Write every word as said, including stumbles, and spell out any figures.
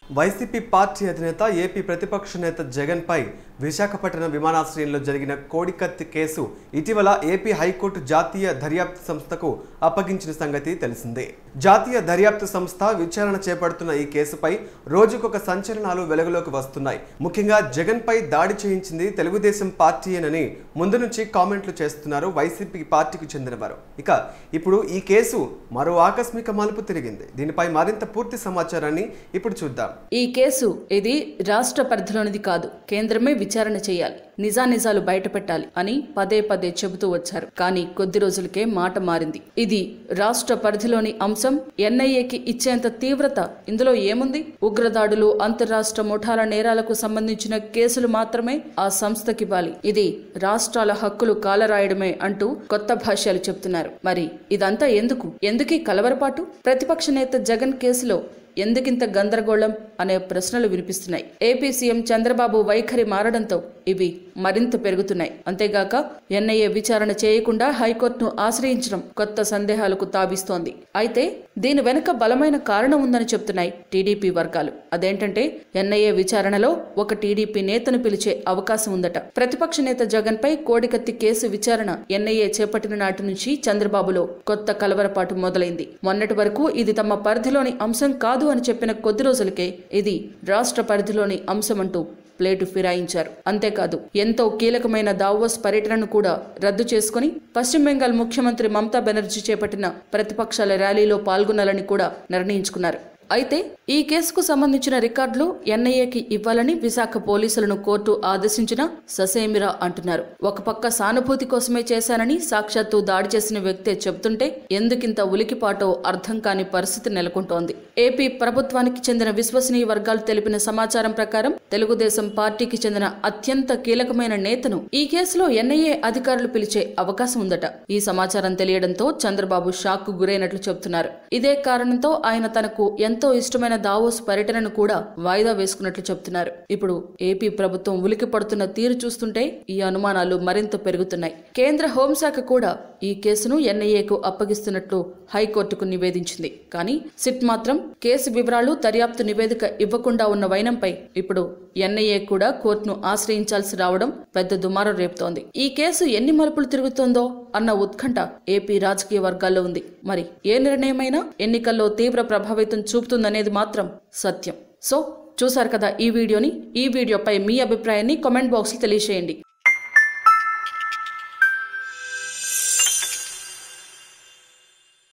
YCP party అధినేత AP ప్రతిపక్ష నేత జగన్ పై విశాఖపట్నం విమానాశ్రయంలో జరిగిన కోడికత్తి కేసు ఇటీవల ఏపీ హైకోర్టు జాతీయ దర్యాప్తు సంస్థకు అప్పగించిన సంగతి తెలిసిందే. జాతీయ దర్యాప్తు సంస్థ విచారణ చేపడుతున్న ఈ కేసుపై రోజుకొక సంచలనాలు వెలుగులోకి వస్తున్నాయి. ముఖ్యంగా జగన్ పై దాడి చేయించింది తెలుగుదేశం పార్టీయేనని ముందు నుంచి కామెంట్లు చేస్తున్నారు వైసీపీ పార్టీకి చెందినవారు. ఇక ఇప్పుడు ఈ కేసు మరో ఆకస్మిక మలుపు తిరిగింది. దీనిపై మరింత పూర్తి సమాచారాన్ని ఇప్పుడు చూద్దాం. ఈ కేసు ఇది రాష్ట్ర పరిధిలోనిది కాదు, కేంద్రమే విచారణ చేయాలి, నిజానిజాలు బయటపెట్టాలి అని పదే పదే చెబుతూ వచ్చారు. కానీ కొద్ది రోజులకే మాట మారింది. ఇది రాష్ట్ర పరిధిలోని అంశం, ఎన్ఐఏకి ఇచ్చేంత తీవ్రత ఇందులో ఏముంది? ఉగ్రదాడులు, అంతర్రాష్ట్ర ముఠాల నేరాలకు సంబంధించిన కేసులు మాత్రమే ఆ సంస్థకివ్వాలి, ఇది రాష్ట్రాల హక్కులు కాలరాయడమే అంటూ కొత్త భాష్యాలు చెప్తున్నారు. మరి ఇదంతా ఎందుకు? ఎందుకీ కలవరపాటు? ప్రతిపక్ష నేత జగన్ కేసులో ఎందుకింత గందరగోళం అనే ప్రశ్నలు వినిపిస్తున్నాయి. ఏపీ సీఎం చంద్రబాబు వైఖరి మారడంతో ఇవి మరింత పెరుగుతున్నాయి. అంతేగాక ఎన్ఐఏ విచారణ చేయకుండా హైకోర్టును ఆశ్రయించడం కొత్త సందేహాలకు తావిస్తోంది. అయితే దీని వెనుక బలమైన కారణం ఉందని చెప్తున్నాయి టీడీపీ వర్గాలు. అదేంటంటే ఎన్ఐఏ విచారణలో ఒక టీడీపీ నేతను పిలిచే అవకాశం ఉందట. ప్రతిపక్ష నేత జగన్ పై కోడికత్తి కేసు విచారణ ఎన్ఐఏ చేపట్టిన నాటి నుంచి చంద్రబాబులో కొత్త కలవరపాటు మొదలైంది. మొన్నటి వరకు ఇది తమ పరిధిలోని అంశం కాదు అని చెప్పిన కొద్ది రోజులకే ఇది రాష్ట్ర పరిధిలోని అంశమంటూ ప్లేటు ఫిరాయించారు. అంతేకాదు ఎంతో కీలకమైన దావోస్ పర్యటనను కూడా రద్దు చేసుకుని పశ్చిమ బెంగాల్ ముఖ్యమంత్రి మమతా బెనర్జీ చేపట్టిన ప్రతిపక్షాల ర్యాలీలో పాల్గొనాలని కూడా నిర్ణయించుకున్నారు. అయితే ఈ కేసుకు సంబంధించిన రికార్డులు ఎన్ఐఏకి ఇవ్వాలని విశాఖ పోలీసులను కోర్టు ఆదేశించిన ససేమిరా అంటున్నారు. ఒక పక్క సానుభూతి కోసమే చేశానని సాక్షాత్తు దాడి చేసిన వ్యక్తే చెబుతుంటే ఎందుకింత ఉలికిపాటో అర్థం కాని పరిస్థితి నెలకొంటోంది. ఏపీ ప్రభుత్వానికి చెందిన విశ్వసనీయ వర్గాలు తెలిపిన సమాచారం ప్రకారం తెలుగుదేశం పార్టీకి చెందిన అత్యంత కీలకమైన నేతను ఈ కేసులో ఎన్ఐఏ అధికారులు పిలిచే అవకాశం ఉందట. ఈ సమాచారం తెలియడంతో చంద్రబాబు షాక్ కు గురైనట్లు చెబుతున్నారు. ఇదే కారణంతో ఆయన తనకు ఎంతో ఇష్టమైన దావోస్ పర్యటనను కూడా వాయిదా వేసుకున్నట్లు చెబుతున్నారు. ఇప్పుడు ఏపీ ప్రభుత్వం ఉలికి పడుతున్న తీరు చూస్తుంటే ఈ అనుమానాలు మరింత పెరుగుతున్నాయి. కేంద్ర హోంశాఖ కూడా ఈ కేసును ఎన్ఐఏకు అప్పగిస్తున్నట్లు హైకోర్టుకు నివేదించింది. కానీ సిట్ మాత్రం కేసు వివరాలు, దర్యాప్తు నివేదిక ఇవ్వకుండా ఉన్న వైనంపై ఇప్పుడు ఎన్ఐఏ కూడా కోర్టును ఆశ్రయించాల్సి రావడం పెద్ద దుమారం రేపుతోంది. ఈ కేసు ఎన్ని మలుపులు తిరుగుతోందో అన్న ఉత్కంఠ ఏపీ రాజకీయ వర్గాల్లో ఉంది. మరి ఏ నిర్ణయమైనా ఎన్నికల్లో తీవ్ర ప్రభావితం చూపుతుందనేది మాత్రం సత్యం. సో చూసారు కదా ఈ వీడియోని. ఈ వీడియోపై మీ అభిప్రాయాన్ని కామెంట్ బాక్స్ లో తెలియజేయండి.